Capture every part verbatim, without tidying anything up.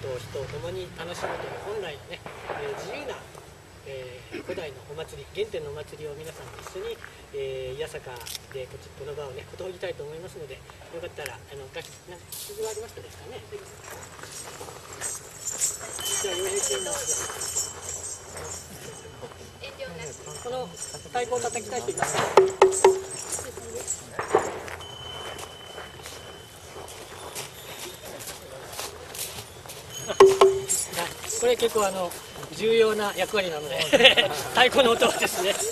と人と共に楽しむという本来のね、えー、自由な、えー、古代のお祭り、原点のお祭りを皆さんと一緒に、えー、八坂でこっちこの場をねことほぎたいと思いますので、よかったらあの楽器なんか鈴がありましたですかね。じゃあ洋平君のこの太鼓を叩きたい人いますか。これ結構あの重要な役割なので太鼓の音をですね。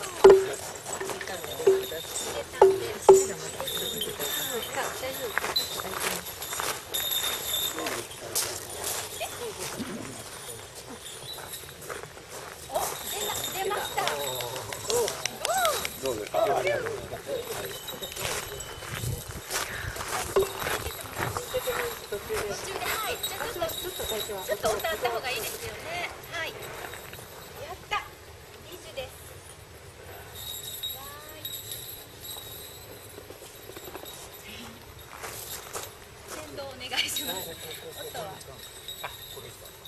どうですか。 ちょっと歌った方がいいですよね。はい。やった。リズです。わーい。先導お願いします。音は。あ、これですか。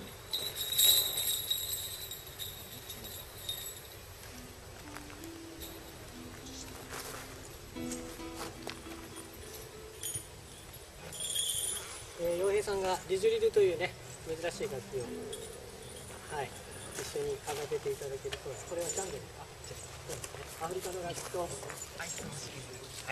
えー、洋平さんがリジュリルというね珍しい楽器を、はい、一緒に奏でていただけるそうです。これはキャンベルか、そうですね、アフリカの楽器と、はい、はい、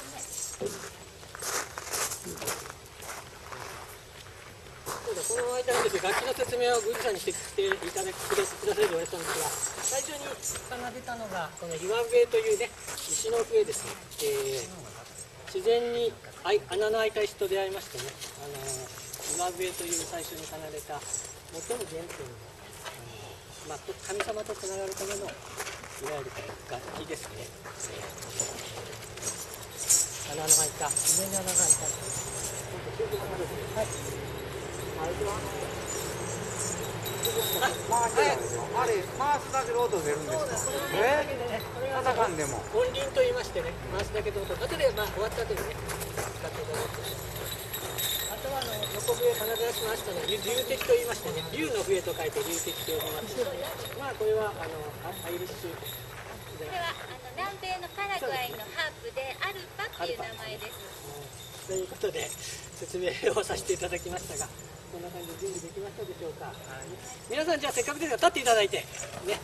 そうだ、この間にですね、楽器の説明を郡司さんにしてきていただきくださいと言われたんですが、最初に奏でたのがこの岩笛というね石の笛ですね。えー自然に穴の開いた石と出会いましてね、あの岩笛という最初に奏でた最も原点の、あの、まあ、神様とつながるためのいわゆる楽器ですね。穴の開いた、自然に穴が開いた。はい。あれでは回してたんですよ。あれ回すだけで音出るんですか。えー、叩かんでも。 音輪と言いましてね、回すだけで音。後でまあ終わった後にね、使っていただいて。あとはあの横笛奏でしましたので、龍笛と言いましてね、龍の笛と書いて龍笛と呼びます。まあこれはあのアイリッシュ。 これはあの南米のパラグアイのハープでアルパっていう名前です。 ということで説明をさせていただきましたが。こんな感じで準備できましたでしょうか。はい、皆さんじゃあせっかくですから立っていただいてね。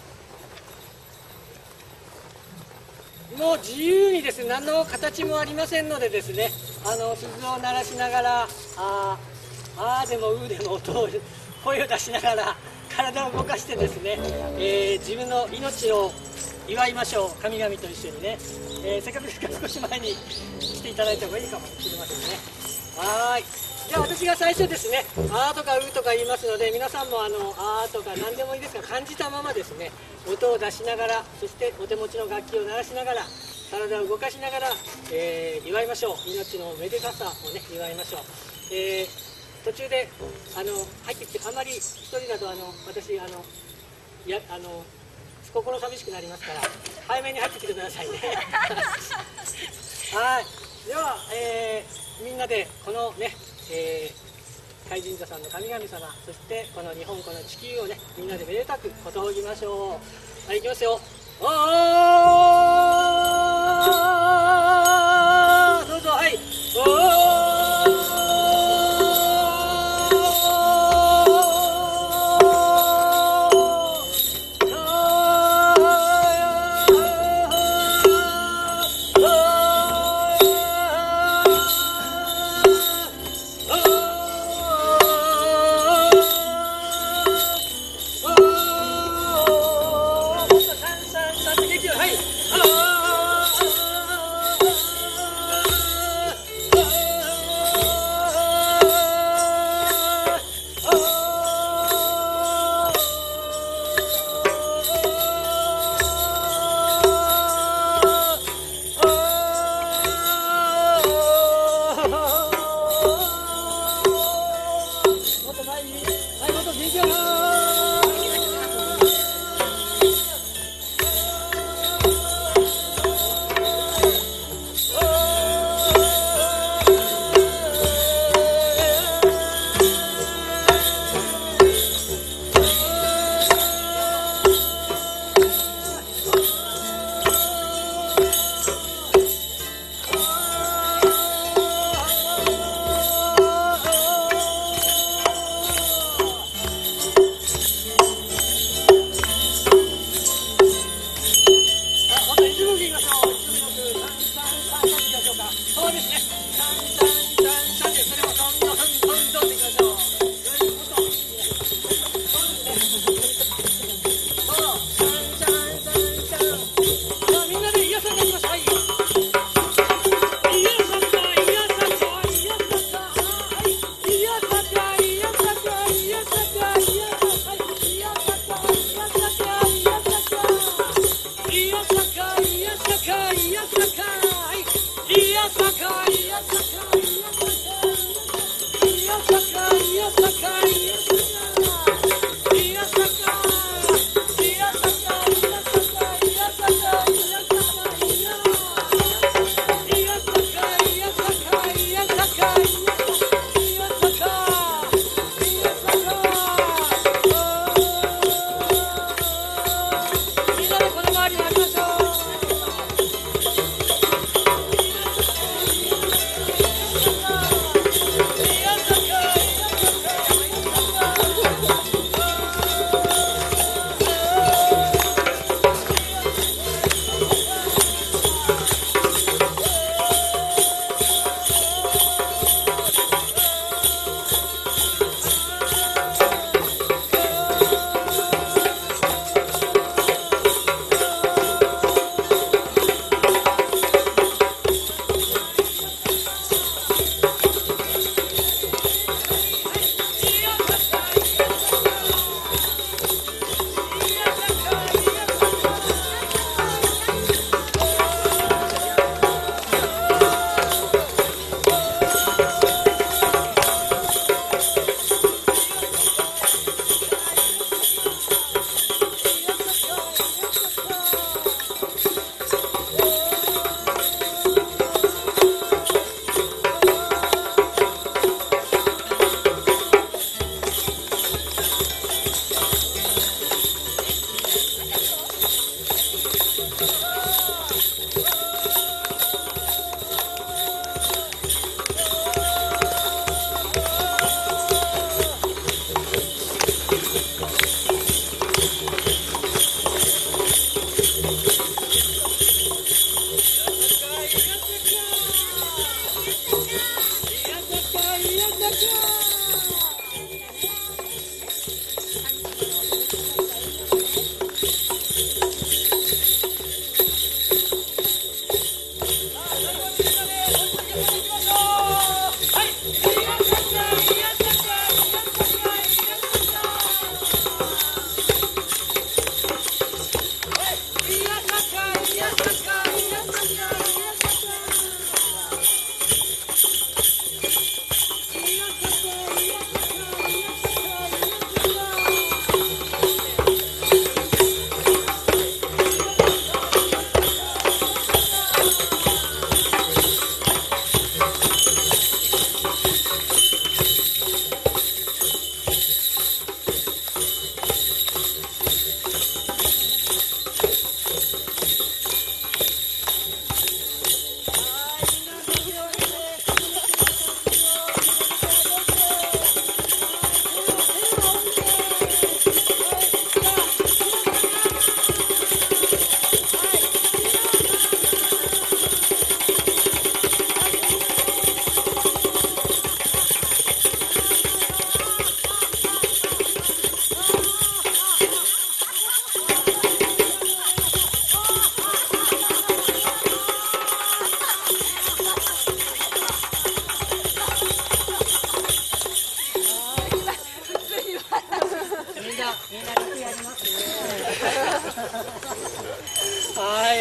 もう自由にですね、何の形もありませんのでですね、あの鈴を鳴らしながら、あーあーでもうーでも音を声を出しながら体を動かしてですね、えー、自分の命を祝いましょう。神々と一緒にね、えー、せっかくですから少し前に来ていただいた方がいいかもしれませんね。はーい。じゃあ私が最初ですね、あーとかうーとか言いますので、皆さんもあのあーとか何でもいいですが感じたままですね、音を出しながら、そしてお手持ちの楽器を鳴らしながら、体を動かしながら、えー、祝いましょう。命のめでたさをね祝いましょう。えー、途中であの入ってきて、あまり一人だとあの私あのやあの心寂しくなりますから早めに入ってきてくださいね。はい。では、えー、みんなでこのね。えー、海神座さんの神々様、そしてこの日本、この地球をねみんなでめでたくことほぎましょう。はい、いきますよ。おー、どうぞ。はい、おー。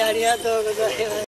ありがとうございます。